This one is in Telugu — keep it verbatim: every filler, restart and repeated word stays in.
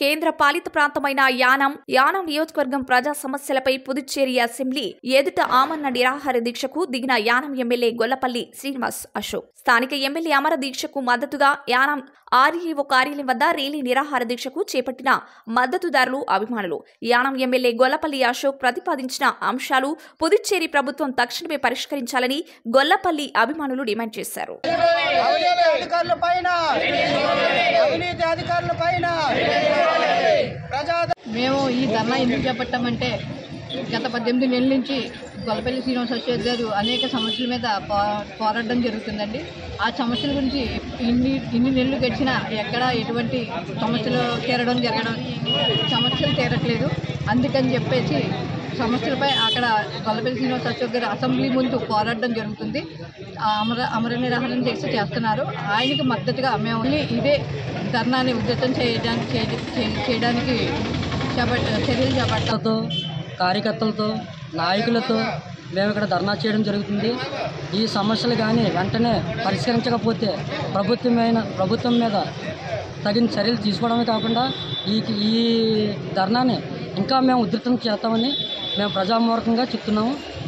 కేంద్ర పాలిత ప్రాంతమైన యానాం యానాం నియోజకవర్గం ప్రజా సమస్యలపై పుదుచ్చేరి అసెంబ్లీ ఎదుట ఆమరణ నిరాహార దీక్షకు దిగిన యానాం ఎమ్మెల్యే గొల్లపల్లి శ్రీనివాస్ అశోక్ స్థానిక ఎమ్మెల్యే అమర దీక్షకు మద్దతుగా యానాం ఆర్ఈఓ కార్యాలయం వద్ద ర్యాలీ నిరాహార దీక్షకు చేపట్టిన మద్దతుదారులు అభిమానులు యానాం ఎమ్మెల్యే గొల్లపల్లి అశోక్ ప్రతిపాదించిన అంశాలు పుదుచ్చేరి ప్రభుత్వం తక్షణమే పరిష్కరించాలని గొల్లపల్లి అభిమానులు డిమాండ్ చేశారు. మేము ఈ ధర్నా ఎందుకు చేపట్టామంటే గత పద్దెనిమిది నెలల నుంచి గొల్లపల్లి శ్రీనివాస్ అశోక్ గారు అనేక సమస్యల మీద పోరాడడం జరుగుతుందండి. ఆ సమస్యల గురించి ఇన్ని ఇన్ని నెలలు గడిచినా ఎక్కడ ఎటువంటి సమస్యలు తీరడం జరగడం సమస్యలు తీరట్లేదు. అందుకని చెప్పేసి సమస్యలపై అక్కడ గొల్లపల్లి శ్రీనివాస్ అశోక్ గారు అసెంబ్లీ ముందు పోరాడడం జరుగుతుంది. అమర అమర నిరాహారం దీక్ష చేస్తున్నారు. ఆయనకి మద్దతుగా మేము ఇదే ధర్నాన్ని ఉధృతం చేయడానికి చేయడానికి చేపట్ట చర్యలు చేపట్టడంతో కార్యకర్తలతో నాయకులతో మేము ఇక్కడ ధర్నా చేయడం జరుగుతుంది. ఈ సమస్యలు కానీ వెంటనే పరిష్కరించకపోతే ప్రభుత్వమైన ప్రభుత్వం మీద తగిన చర్యలు తీసుకోవడమే కాకుండా ఈ ఈ ధర్నాని ఇంకా మేము ఉధృతం చేస్తామని మేము ప్రజామూలకంగా చెప్తున్నాము.